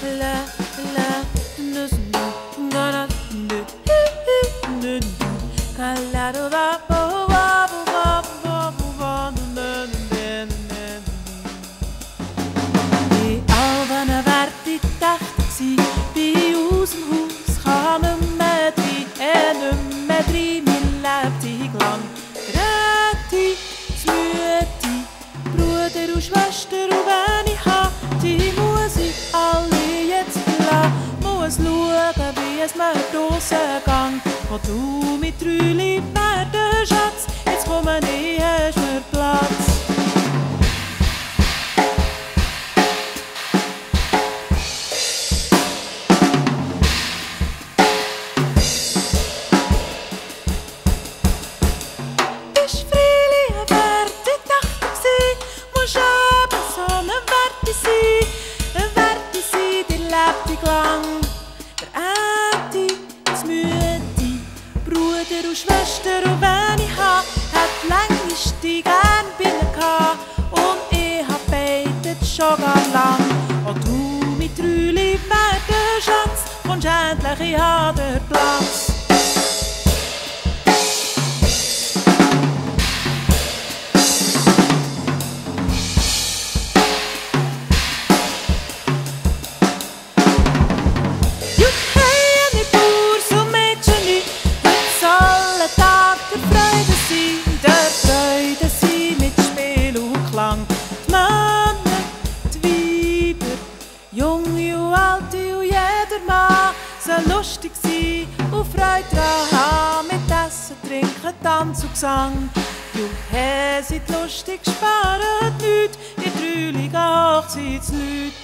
Schwester, und wenn ich ha, die muss ich alle jetzt verlassen. Muss schauen, wie es mir draussen geht. Wo du mit drei Lieb werden, Schatz, jetzt komme ich, hast mir Platz. Und Schwester, und wenn ich ha, hat längst die gern Binnen gehabt. Und ich hab beitet schon gar lang. Und du mit drei Lieb werden, Schatz, kommst endlich, ich ha den Platz. Lustig sein und Freude dran haben, mit Essen, Trinken, Tanz und Gesang. Juhe, seid lustig, sparen nichts, ihr drüligen Hochzeitsleute.